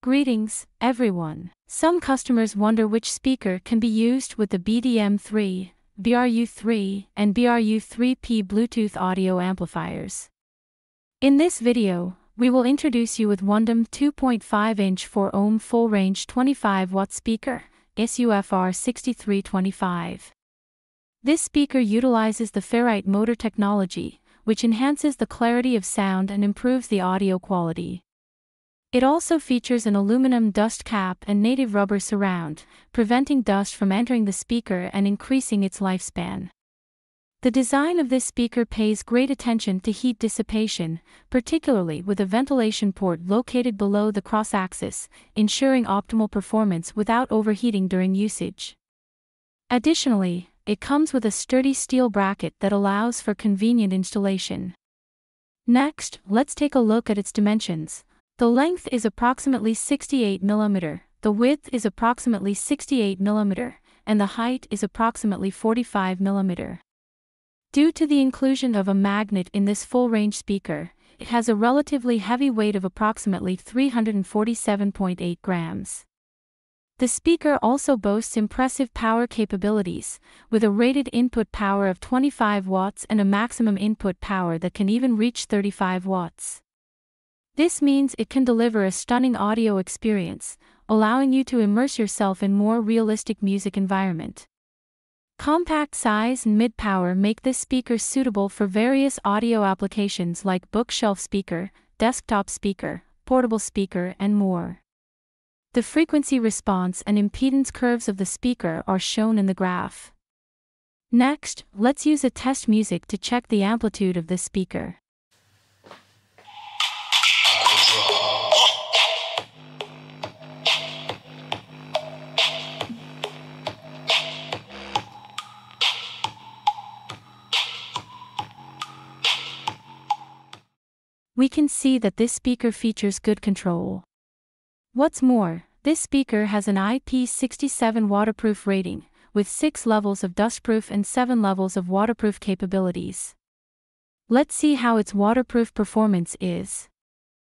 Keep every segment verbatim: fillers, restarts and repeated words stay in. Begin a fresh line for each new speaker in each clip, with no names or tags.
Greetings, everyone. Some customers wonder which speaker can be used with the B D M three, B R U three, and B R U three P Bluetooth audio amplifiers. In this video, we will introduce you with WONDOM two point five inch four ohm full-range twenty-five watt speaker, S U F R six three two five. This speaker utilizes the Ferrite motor technology, which enhances the clarity of sound and improves the audio quality. It also features an aluminum dust cap and native rubber surround, preventing dust from entering the speaker and increasing its lifespan. The design of this speaker pays great attention to heat dissipation, particularly with a ventilation port located below the cross-axis, ensuring optimal performance without overheating during usage. Additionally, it comes with a sturdy steel bracket that allows for convenient installation. Next, let's take a look at its dimensions. The length is approximately sixty-eight millimeters, the width is approximately sixty-eight millimeters, and the height is approximately forty-five millimeters. Due to the inclusion of a magnet in this full-range speaker, it has a relatively heavy weight of approximately three hundred forty-seven point eight grams. The speaker also boasts impressive power capabilities, with a rated input power of twenty-five watts and a maximum input power that can even reach thirty-five watts. This means it can deliver a stunning audio experience, allowing you to immerse yourself in more realistic music environment. Compact size and mid-power make this speaker suitable for various audio applications like bookshelf speaker, desktop speaker, portable speaker, and more. The frequency response and impedance curves of the speaker are shown in the graph. Next, let's use a test music to check the amplitude of this speaker. We can see that this speaker features good control. What's more, this speaker has an I P six seven waterproof rating, with six levels of dustproof and seven levels of waterproof capabilities. Let's see how its waterproof performance is.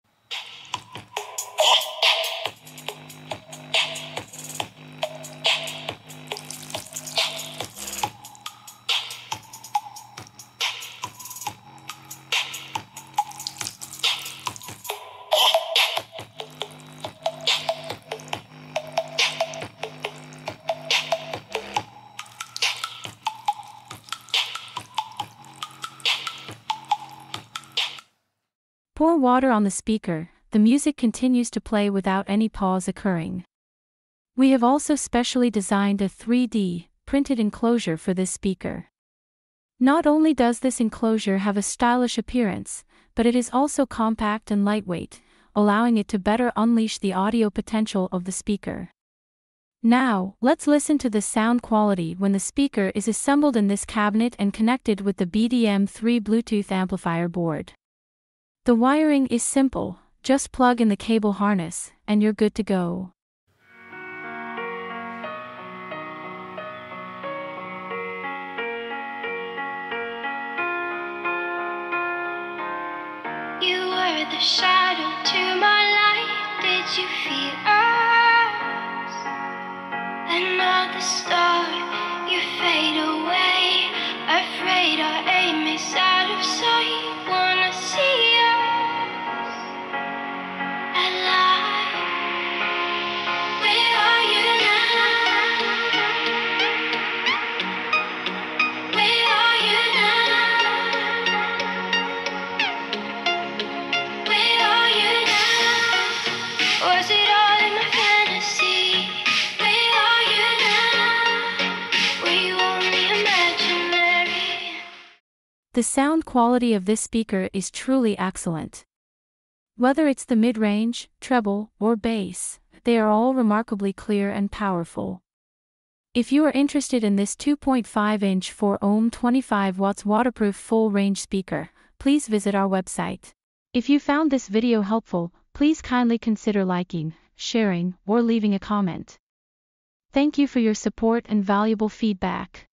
Pour water on the speaker, the music continues to play without any pause occurring. We have also specially designed a three D printed enclosure for this speaker. Not only does this enclosure have a stylish appearance, but it is also compact and lightweight, allowing it to better unleash the audio potential of the speaker. Now, let's listen to the sound quality when the speaker is assembled in this cabinet and connected with the B D M three Bluetooth amplifier board. The wiring is simple, just plug in the cable harness, and you're good to go.
You were the shadow to my light, did you feel us? Another star, you fade away, afraid our aim is out of sight, wanna see us.
The sound quality of this speaker is truly excellent. Whether it's the mid-range, treble, or bass, they are all remarkably clear and powerful. If you are interested in this two point five inch four ohm twenty-five watts waterproof full-range speaker, please visit our website. If you found this video helpful, please kindly consider liking, sharing, or leaving a comment. Thank you for your support and valuable feedback.